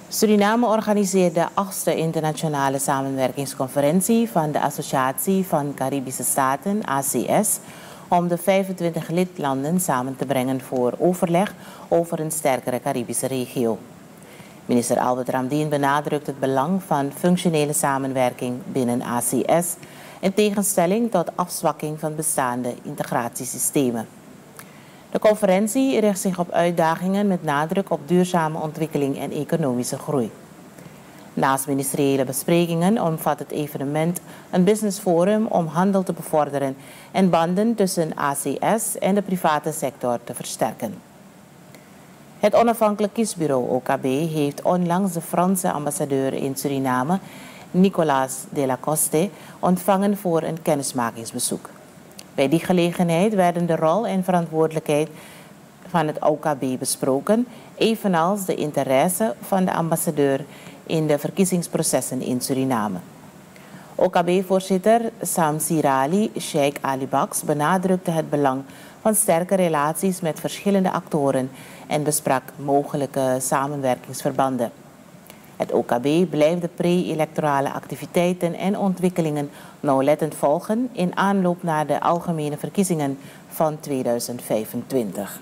Suriname organiseert de 8e internationale samenwerkingsconferentie van de Associatie van Caribische Staten, ACS, om de 25 lidlanden samen te brengen voor overleg over een sterkere Caribische regio. Minister Albert Ramdien benadrukt het belang van functionele samenwerking binnen ACS in tegenstelling tot afzwakking van bestaande integratiesystemen. De conferentie richt zich op uitdagingen met nadruk op duurzame ontwikkeling en economische groei. Naast ministeriële besprekingen omvat het evenement een businessforum om handel te bevorderen en banden tussen ACS en de private sector te versterken. Het onafhankelijk kiesbureau OKB heeft onlangs de Franse ambassadeur in Suriname, Nicolas Delacoste, ontvangen voor een kennismakingsbezoek. Bij die gelegenheid werden de rol en verantwoordelijkheid van het OKB besproken, evenals de interesse van de ambassadeur in de verkiezingsprocessen in Suriname. OKB-voorzitter Sam Sirali, Sheikh Ali Baks, benadrukte het belang van sterke relaties met verschillende actoren en besprak mogelijke samenwerkingsverbanden. Het OKB blijft de pre-electorale activiteiten en ontwikkelingen nauwlettend volgen in aanloop naar de algemene verkiezingen van 2025.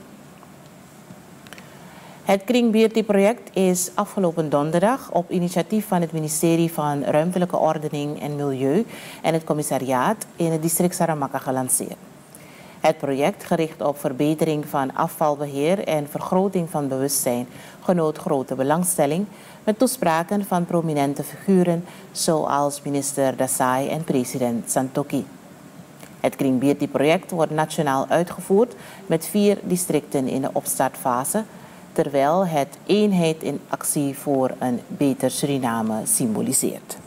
Het Kring Beauty-project is afgelopen donderdag op initiatief van het ministerie van Ruimtelijke Ordening en Milieu en het commissariaat in het district Saramacca gelanceerd. Het project, gericht op verbetering van afvalbeheer en vergroting van bewustzijn, genoot grote belangstelling met toespraken van prominente figuren zoals minister Dasai en president Santokhi. Het Kring Beauty-project wordt nationaal uitgevoerd met 4 districten in de opstartfase, terwijl het eenheid in actie voor een beter Suriname symboliseert.